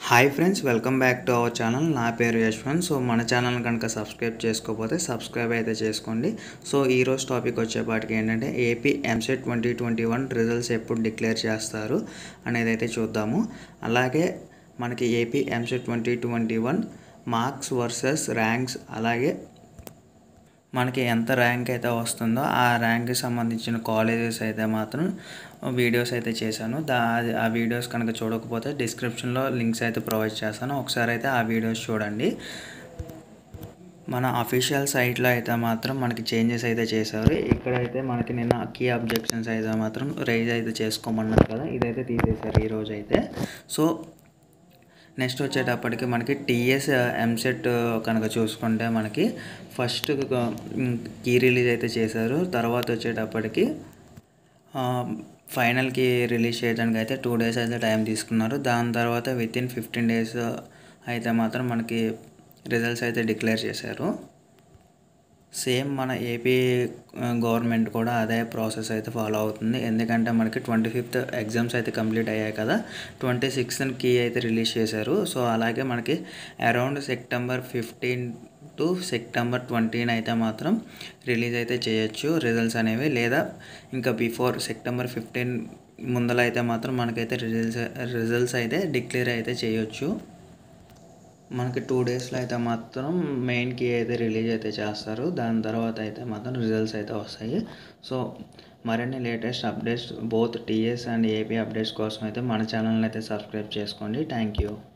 Hi friends, welcome back to our channel. నా పేరు Yashwanth. So మన ఛానల్ కనుక సబ్స్క్రైబ్ చేసుకోకపోతే సబ్స్క్రైబ్ అయితే చేసుకోండి. సో ఈరోజు టాపిక్ వచ్చేపాటికి ఏంటంటే ఏపీ ఎంసెట్ 2021 రిజల్ట్స్ ఎప్పుడు డిక్లేర్ చేస్తారు అనేది అయితే చూద్దాము. అలాగే మనకి AP EAMCET 2021 marks versus ranks, అలాగే మనకి ఎంత ర్యాంక్ అయితే వస్తుందో ఆ ర్యాంక్కి సంబంధించిన కాలేజెస్ అయితే మాత్రం వీడియోస్ అయితే చేశాను. ఆ వీడియోస్ కనుక చూడకపోతే డిస్క్రిప్షన్లో లింక్స్ అయితే ప్రొవైడ్ చేస్తాను. ఒకసారి అయితే ఆ వీడియోస్ చూడండి. మన అఫీషియల్ సైట్లో అయితే మాత్రం మనకి చేంజెస్ అయితే చేశారు. ఇక్కడైతే మనకి నిన్న కీ అబ్జెక్షన్స్ అయితే మాత్రం రైజ్ అయితే చేసుకోమన్నారు కదా, ఇదైతే తీసేశారు ఈరోజు అయితే. సో నెక్స్ట్ వచ్చేటప్పటికి మనకి టీఎస్ ఎంసెట్ కనుక చూసుకుంటే మనకి ఫస్ట్ కీ రిలీజ్ అయితే చేశారు. తర్వాత వచ్చేటప్పటికి ఫైనల్కి రిలీజ్ చేయడానికి అయితే 2 days అయితే టైం తీసుకున్నారు. దాని తర్వాత వితిన్ 15 days అయితే మాత్రం మనకి రిజల్ట్స్ అయితే డిక్లేర్ చేశారు. సేమ్ మన ఏపీ గవర్నమెంట్ కూడా అదే ప్రాసెస్ అయితే ఫాలో అవుతుంది. ఎందుకంటే మనకి 25th ఎగ్జామ్స్ అయితే కంప్లీట్ అయ్యాయి కదా, 26th కీ అయితే రిలీజ్ చేశారు. సో అలాగే మనకి అరౌండ్ September 15 to September 20 అయితే మాత్రం రిలీజ్ అయితే చేయొచ్చు రిజల్ట్స్ అనేవి, లేదా ఇంకా బిఫోర్ September 15 ముందల అయితే మాత్రం మనకైతే రిజల్ట్స్ అయితే డిక్లేర్ అయితే చేయొచ్చు. మనకి 2 daysలో అయితే మాత్రం మెయిన్ కీ అయితే రిలీజ్ అయితే చేస్తారు. దాని తర్వాత అయితే మాత్రం రిజల్ట్స్ అయితే వస్తాయి. సో మరిన్ని latest updates both TS and AP updates కోసం అయితే మన ఛానల్ని అయితే సబ్స్క్రైబ్ చేసుకోండి. Thank you.